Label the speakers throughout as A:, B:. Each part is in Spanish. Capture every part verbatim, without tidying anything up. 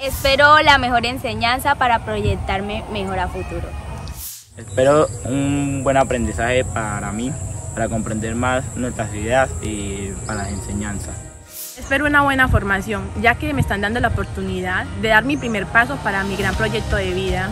A: Espero la mejor enseñanza para proyectarme mejor a futuro.
B: Espero un buen aprendizaje para mí, para comprender más nuestras ideas y para la enseñanza.
C: Espero una buena formación, ya que me están dando la oportunidad de dar mi primer paso para mi gran proyecto de vida.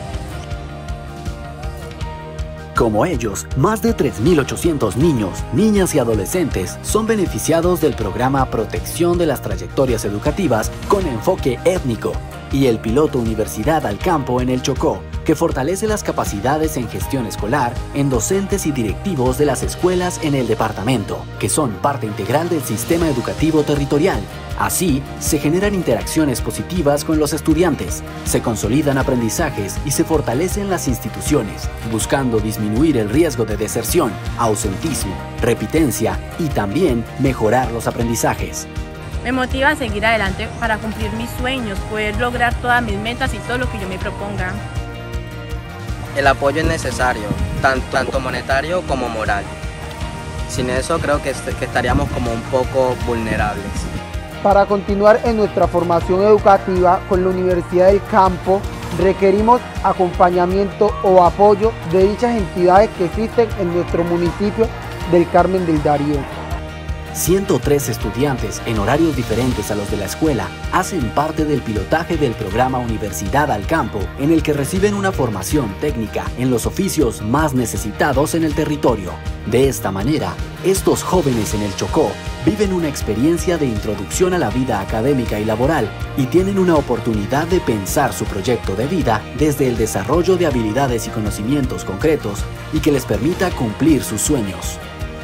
D: Como ellos, más de tres mil ochocientos niños, niñas y adolescentes son beneficiados del programa Protección de las Trayectorias Educativas con enfoque étnico y el piloto Universidad al Campo en el Chocó, que fortalece las capacidades en gestión escolar en docentes y directivos de las escuelas en el departamento, que son parte integral del sistema educativo territorial. Así, se generan interacciones positivas con los estudiantes, se consolidan aprendizajes y se fortalecen las instituciones, buscando disminuir el riesgo de deserción, ausentismo, repitencia y también mejorar los aprendizajes.
C: Me motiva a seguir adelante para cumplir mis sueños, poder lograr todas mis metas y todo lo que yo me proponga.
E: El apoyo es necesario, tanto, tanto monetario como moral. Sin eso creo que, que estaríamos como un poco vulnerables.
F: Para continuar en nuestra formación educativa con la Universidad del Campo, requerimos acompañamiento o apoyo de dichas entidades que existen en nuestro municipio del Carmen del Darién.
D: ciento tres estudiantes en horarios diferentes a los de la escuela hacen parte del pilotaje del programa Universidad al Campo, en el que reciben una formación técnica en los oficios más necesitados en el territorio. De esta manera, estos jóvenes en el Chocó viven una experiencia de introducción a la vida académica y laboral y tienen una oportunidad de pensar su proyecto de vida desde el desarrollo de habilidades y conocimientos concretos y que les permita cumplir sus sueños.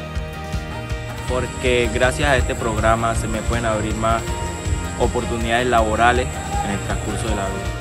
B: Porque gracias a este programa se me pueden abrir más oportunidades laborales en el transcurso de la vida.